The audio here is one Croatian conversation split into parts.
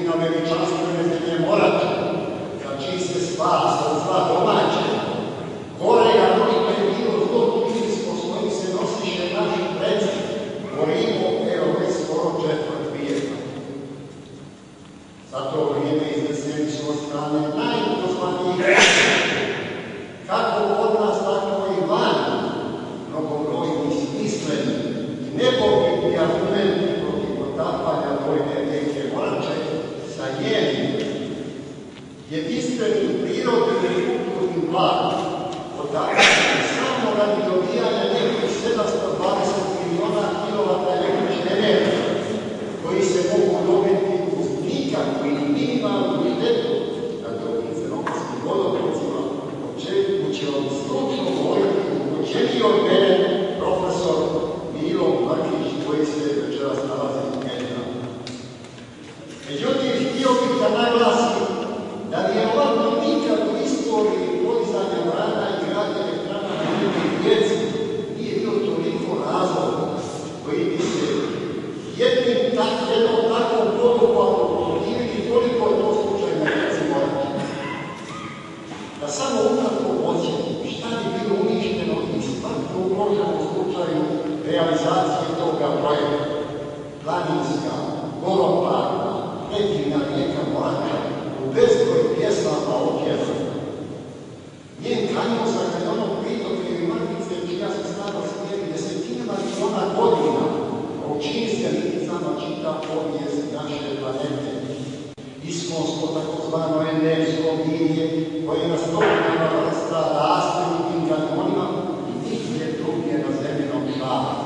na veličanstvene zemlje Morače, za čiji se spas od zla domaće, gore ga koliko je bilo zlo kućinsko s kojim se nosiše naši preci, govorimo evo već skoro četvrt vijeka. Za to vrijeme izneseni su od strane najpozvanijih, kako od nas, tako i van, mnogobrojni smisleni i nepobitni argumenti protiv potapanja vojne rijeke Morače sa njenim jedinstvenim prirodnim i kulturnim blagom, potapanje samo radi dobijanja nekih 720 miliona kilovata električne energije, koji se mogu dobiti uz nikakvu ili minimalnu štetu na drugim crnomorskim vodovodcima, o čemu stručno govoriti učeniji od mene profesor Milo Markić, koji se večeras nalazi u Medina. Međutim, htio bih da naglasim da nije ovako nikad u istoriji podizanja brana i gradnje elektrana na jednoj djeci nije bilo toliko razloga koji bi se jednom takvom poduhvatom protivili, koliko je to slučaj na djeci Morače. Da samo ukratko ocjenim šta bi bilo uništeno i smrtno ugroženo u slučaju realizacije toga projekta. Planinska, goloplavna, predivna rijeka Morača u bezbroj pjesama opjeva. Njen kanjon sa kanjonom pritoke i mrtvice čija se snada smjeri desetinama miliona godina, o čim se linicama čita povijest naše planete. Iskonsko takozvano energetsko bilje koje na stotinama vrsta raste u tim kanjonima i nigdje drugdje na zemljenom šaru.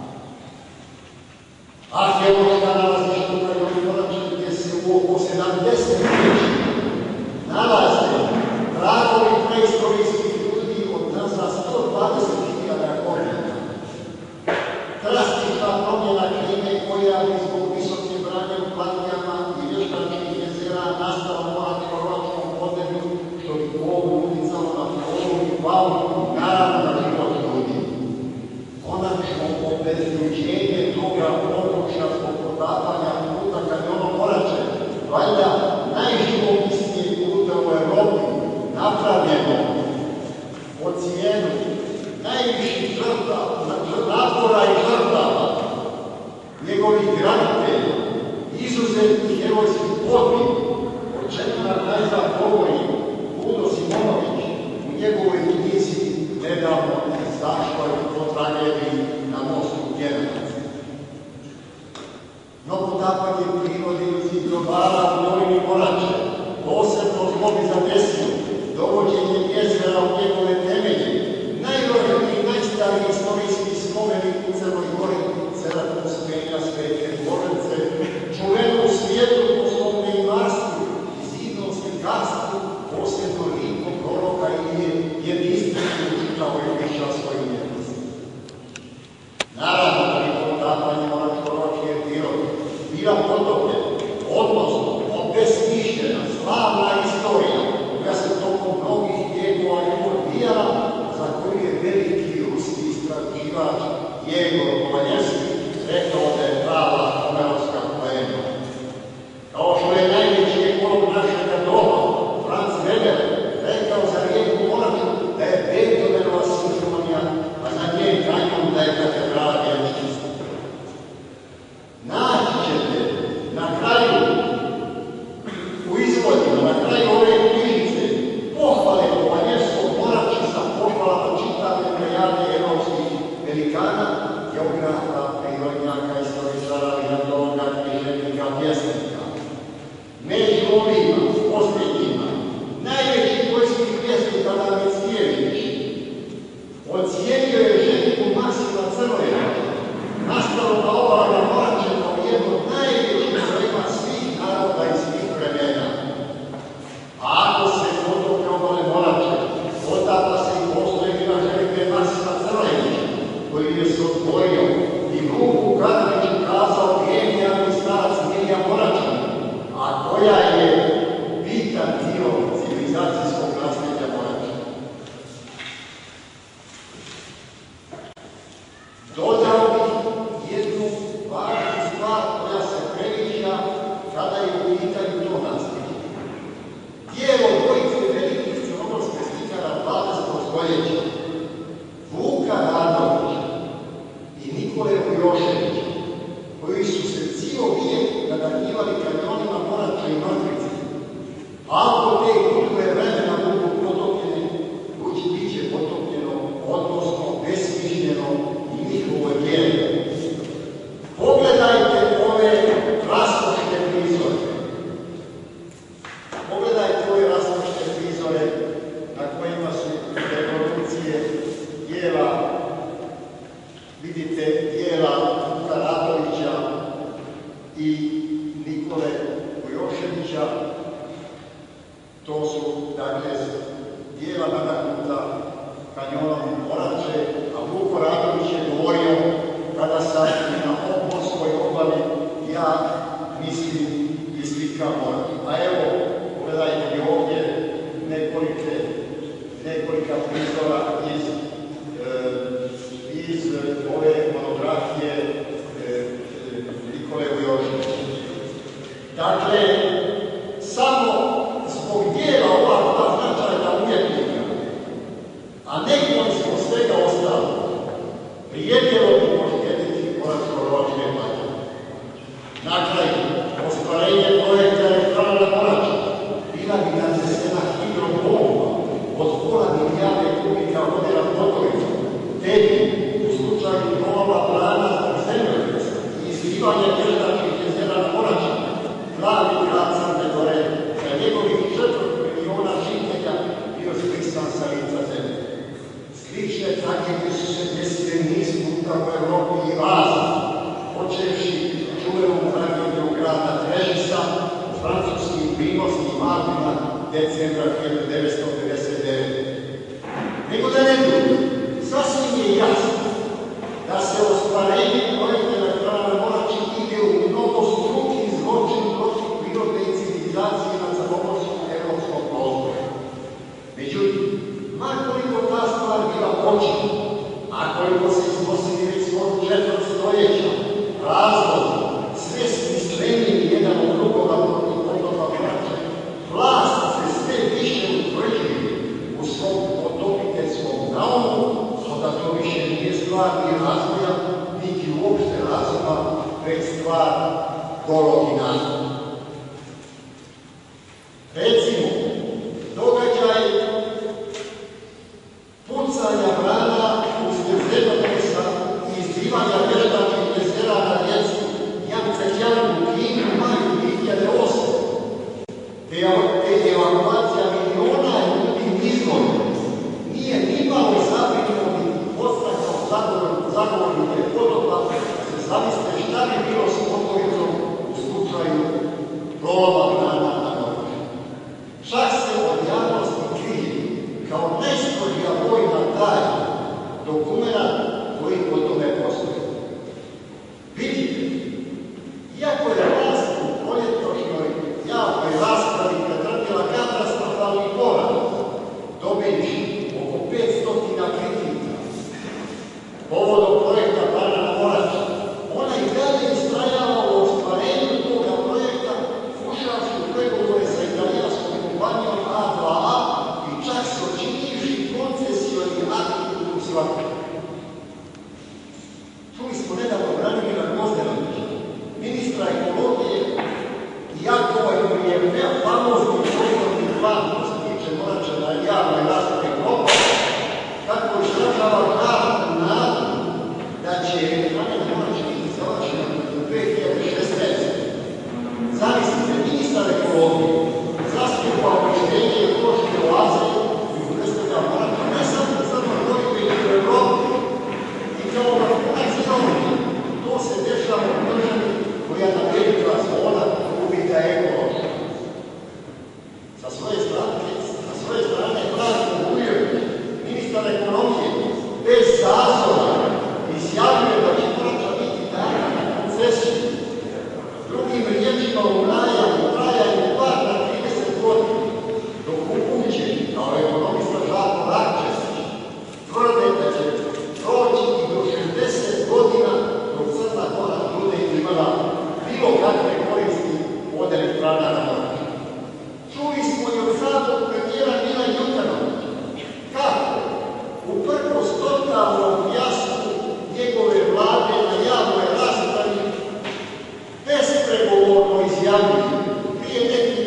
Arheološka nalazišta u kanjonu Morače gdje se u oko 70 vjeći nalaze tragovi preistorijskih ljudi od nazad 120.000 godina. Drastična promjena klime koja bi zbog visoke branje u planinama i vještačkih jezera nastala u arheološkom podneblju, što bi ovo uticalo na floru i faunu, naravno na život ljudi. Konačno obezljuđenje toga područja zbog potapanja puta kanjonom Morače, valjda najživopisnijeg puta u Evropi, napravljeno po cijenu najviših napora i žrtava njegovih graditelja, izuzetnih herojskih podvig, o čemu nam najzad govori Udo Simonović u njegovoj knjizi nedavno izašloj o tragediji na mostu Djenac. No potapanje prirode i ljudskih dobara u dolini Morače posebno zlo bi zadesilo dovođenje jezera u njegove temelje, najvažniji i najstariji istorijski spomenik u Crnoj Gori, Cratu Spenja Svete Dvorence, čuvenu u svijetu po svom neimarstvu i zidnom slikarstvu, posebno likom proroka Ilije, jedinstveni učitao i hrišćanskoj umjetnosti. Naravno da bi potapanje moračko-ročije prirode bila potopljena, odnosno obesmišljena, slavna istorija, koja se tokom mnogih vijekova i odvijala, za koju je veliki ruski istraživač Jegor Kovaljevski rekao da je prava homerovska poema. Kao što je najveći ekolog našega doba, Franz Weber, rekao za rijeku Moraču da je Beethovenova simfonija, a za njen kanjon da je katedrala vječnosti. Naći ćete na kraju u izvodima, na kraju ove knjižice, pohvale Kovaljevskog Morača sa pohvalama čitave plejade evropskih velikana, geografa, prirodnjaka, istoričara, literatologa, književnika, pjesnika. Među ovima, posljednjima, najveći poljski pjesnik Adam Mickiewicz ocijenio je ženiku Maksima Crnojevića, nastalo na obalama Morače kao jedno od najvećih zrema svih naroda i svih vremena. A ako se potoke obale Morače, potapa se i postojevina ženike Maksima Crnojevića, koji je se odvojio i Vuku Karadžiću kazao genijalni starac Milija Morača, a koja je pitaju to nasljeđe. Dijelo dvojice velikih crnogorskih slikara 20. stoljeća, Vuka Radovića i Nikole Vujoševića, koji su se cijelo vijek nadahnjivali kanjonima Morača i Mrtvice. Ako te kulture vremena budu potopljene, bit će potopljeno, odnosno besmišljeno i njihovo djelo. Pogledajte ove raskošne prizore. Pogledajte ove raskošne prizore na kojima su reprodukcije dijela, vidite dijela Vuka Radovića i Nikole Vujoševića. To su, dakle, dijela nadahnuta kanjonom Morače, a Vuko Radović je govorio kada sam na Obolskoj obali, ja mislim i slikam Moraču. A evo, pogledajte mi ovdje nekolika prizora iz ove monografije Nikole Vujoševića. Dakle, samo zbog dijela ova značajna umjetnika, a nekom smo svega ostalo, prijedjelo bi možete biti Moračko-Rovačke banje. Na kraju, ostvarenje projekta elektrana Morača bila bi nadnesena hidrobomba od pola milijarde kubika vode na Potovicu, te bi u slučaju nova plana zemljotresa i izlivanja vještačkih jezera na Morača, glavni grad Crne Gore, za njegovih 4 miliona žitelja bio zbrisan sa lica zemlje. Slične tragedije su se desile niz puta u Evropi i Aziji, počevši čuvenom tragedijom grada Trežisa u francuskim Primorskim Alpima decembra 1959. Nego da ne drugi, sasvim je jasno da se ostvarenje projekta elektrana Morači ide u mnogostruki zločin protiv prirode i civilizacije na crnogorskom evropskom prostoru. Međutim, makoliko ta stvar bila počinjena, a koliko se iznosili već skoro 4 stoljeća, razlozi, sve smisleniji jedan od drugoga protiv potopa Morače, vlast se sve više utvrđuje u svom potopiteljskom naumu, a da to više nije stvar ni razvoja, niti uopšte razuma, već stvar golog i nazva. Recimo, događaj pucanja vrana uslijed zemljotresa i izlivanja vještačkih jezera na rijeci Jangtze-Kiang u Kini u maju 2008. Te evakuacija miliona ljudi nizgoj nije nimalo zabrinuo ni podstakao zagovornike potopa, se zamislite šta bi bilo s Potovicom u slučaju lova vrana na Moraču. Čak se od javnosti krije kao najstrožija vojna tajna dokumenat koji o tome postoji. Vidite, iako je vlast u proljetnošnjoj javnoj raspravi pretrpjela katastrofalni poraz, dobivši oko 500 kritika povodom projekta plana Morača, ona i dalje istrajava u ostvarenju toga projekta, ušavši u pregovore sa italijanskom kompanijom A2A i čak se očinivši koncesioni akt u svaku. Čuli smo nedavno Branimira Gvozdenovića, ministra ekologije, iako ovaj koji je famozni prostorni plan koji se tiče Morača na javnoj raspravi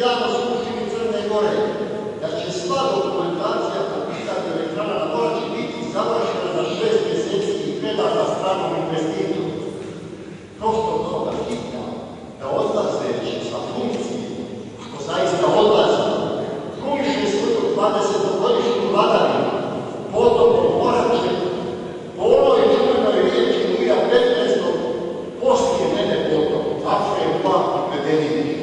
dan u Skupštini Crne Gore da će sva dokumentacija po pitanju elektrana na Morači biti završena za 6 mjeseci i predata stranom investitoru. Prosto toga hitno da odlazeći sa funkcije, ako zaista odlaze, krumiše svoju 20-godišnju vladavinu, potopom Morače, po onoj čuvenoj riječi Luja 15. poslije mene potom, Afre Mla Medenini.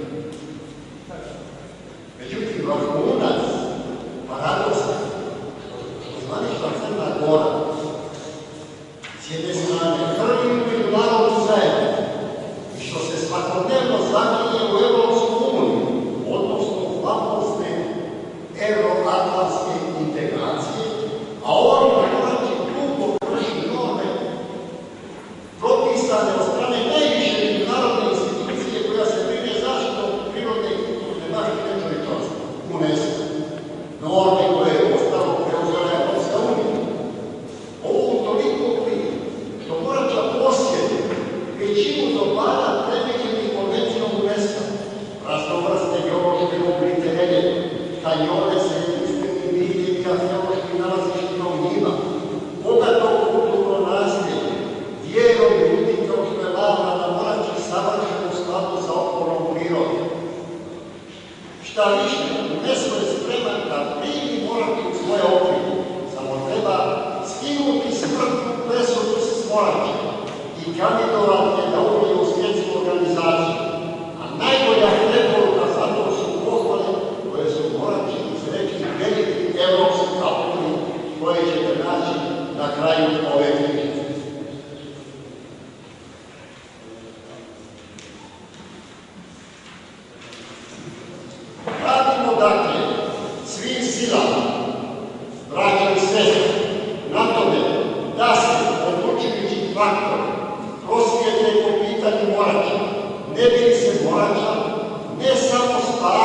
Međutim, vrhunac paradosa, što zvanična Crna Gora, s jedne strane prvi međunarodnu zajednicu i što se svakodnevno zaklinje u Evropsku uniju, odnosno u famozne euroatlantske integracije, a on na Morači grubo krši norme propisane od strane najviše međunarodne institucije koja se brine zaštitom prirodne i kulturne baštine čovječanstva, UNESCO. Norme koje je ostalo preuzela Evropska unija. Ovo toliko prije što Morača posjeduje većinu dobara predviđenih konvencijom UNESCO, raznovrste geološke oblike reljefa, kanjone sa jedinstvenim biljem i arheološkim nalazištima u njima, bogato kulturno nasljeđe, vjerom ljudi kao što je lavra na Morači savršeno u skladu sa okolnom prirodom. Šta više, UNESCO je spreman da primi Moraču u svoje okvire, samo treba skinuti smrtnu presudu s Morača i kandidovati je da uđe u svjetsku organizaciju, a najbolja preporuka za to su pohvale koje su Morači izrekli veliki evropski autori koje ćete naći na kraju ove knjižice. Radimo dakle svim silama, braća i sestre, na tome da se odlučujući faktor prosvijetle po pitanju Morača, ne bi li se Morača ne samo spasila,